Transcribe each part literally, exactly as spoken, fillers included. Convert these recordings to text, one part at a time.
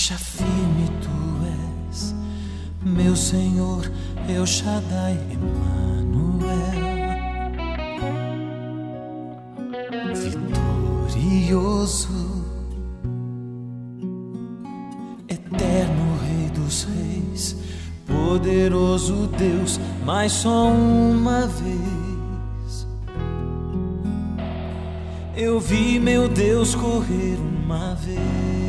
Rocha firme tu és, meu Senhor, El Shaddai, Emmanuel. Vitorioso, eterno Rei dos Reis, poderoso Deus, mas só uma vez eu vi meu Deus correr uma vez.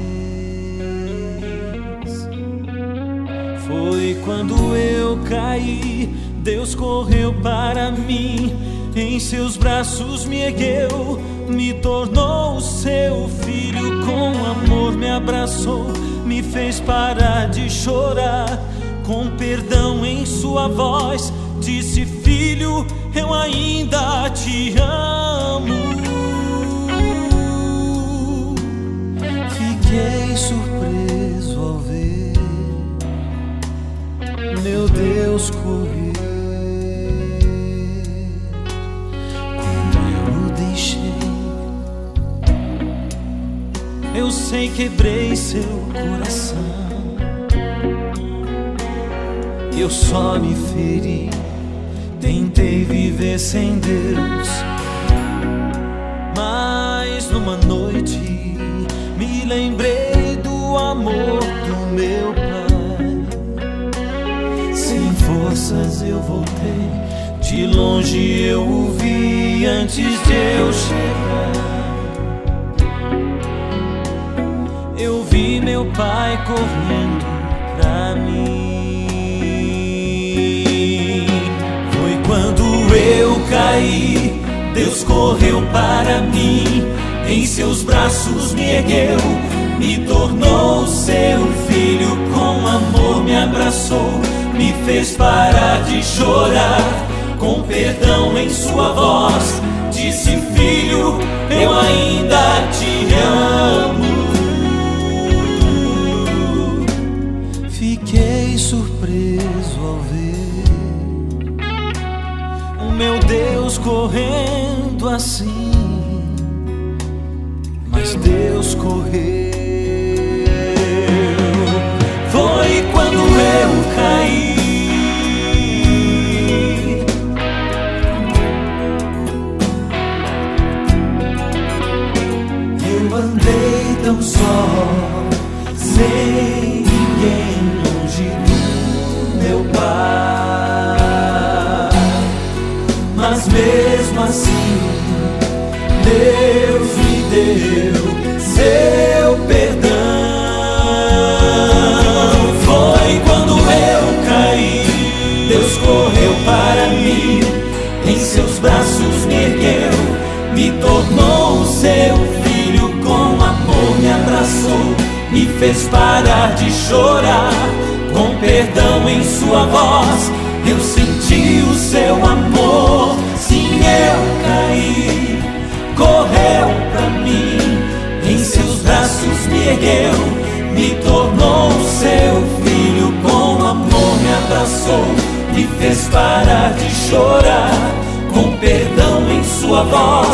Foi quando eu caí, Deus correu para mim, em seus braços me ergueu, me tornou seu filho, com amor me abraçou, me fez parar de chorar, com perdão em sua voz, disse: filho, eu ainda te amo. Fiquei surpreso ao ver meu Deus correr. Quando eu o deixei, eu sei, quebrei seu coração. Eu só me feri, tentei viver sem Deus, mas numa noite me lembrei do amor do meu Pai. Sem forças eu voltei, de longe eu o vi antes de eu chegar. Eu vi meu Pai correndo pra mim. Foi quando eu caí, Deus correu para mim, em seus braços me ergueu, me tornou seu filho, com amor me abraçou, me fez parar de chorar, com perdão em sua voz, disse: filho, eu ainda te amo. Fiquei surpreso ao ver o meu Deus correndo assim, mas Deus correu. Foi quando eu caí, eu andei tão só, sem ninguém, longe do meu Pai, mas mesmo assim Deus me deu seu perdão. Foi quando eu caí, Deus correu para mim, em seus braços me ergueu, me tornou seu filho, com amor me abraçou, me fez parar de chorar, com perdão em sua voz, eu senti o seu amor. Sim, eu caí, correu pra mim, em seus braços me ergueu, me tornou seu filho, com amor me abraçou, me fez parar de chorar, com perdão em sua voz,